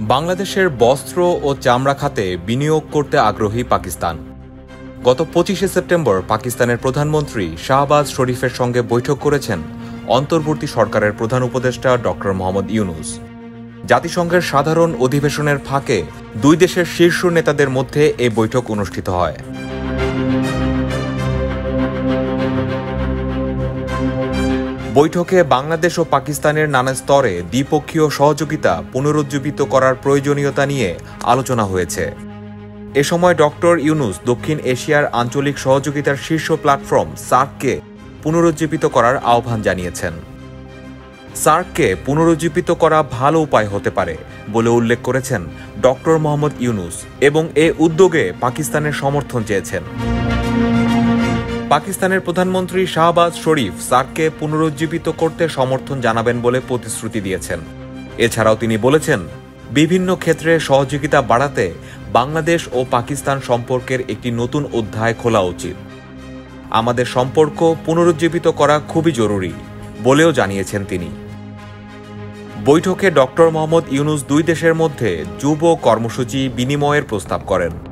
বাংলাদেশের বস্ত্র ও চামড়া খাতে বিনিয়োগ করতে আগ্রহী পাকিস্তান। গত 25শে সেপ্টেম্বর পাকিস্তানের প্রধানমন্ত্রী শাহবাজ শরীফের সঙ্গে বৈঠক করেছেন অন্তর্বর্তী সরকারের প্রধান উপদেষ্টা ডক্টর মোহাম্মদ ইউনূস। জাতিসংঘের সাধারণ অধিবেশনের ফাঁকে দুই দেশের শীর্ষ নেতাদের মধ্যে এই বৈঠক অনুষ্ঠিত হয়। বৈঠকে বাংলাদেশ ও পাকিস্তানের নানা স্তরে দ্বিপক্ষীয় সহযোগিতা পুনরুজ্জীবিত করার প্রয়োজনীয়তা নিয়ে আলোচনা হয়েছে। এ সময় ডক্টর ইউনূস দক্ষিণ এশিয়ার আঞ্চলিক সহযোগিতার শীর্ষ প্ল্যাটফর্ম সার্ককে পুনরুজ্জীবিত করার আহ্বান জানিয়েছেন। সার্ককে পুনরুজ্জীবিত করা ভালো উপায় হতে পারে বলে উল্লেখ করেছেন ডক্টর মোহাম্মদ ইউনূস এবং এ উদ্যোগে পাকিস্তানের সমর্থন চেয়েছেন। পাকিস্তানের প্রধানমন্ত্রী শাহবাজ শরীফ সার্ককে পুনরুজ্জীবিত করতে সমর্থন জানাবেন বলে প্রতিশ্রুতি দিয়েছেন। এছাড়াও তিনি বলেছেন, বিভিন্ন ক্ষেত্রে সহযোগিতা বাড়াতে বাংলাদেশ ও পাকিস্তান সম্পর্কের একটি নতুন অধ্যায় খোলা উচিত। আমাদের সম্পর্ক পুনরুজ্জীবিত করা খুবই জরুরি বলেও জানিয়েছেন তিনি। বৈঠকে ডক্টর মোহাম্মদ ইউনূস দুই দেশের মধ্যে যুব কর্মসূচি বিনিময়ের প্রস্তাব করেন।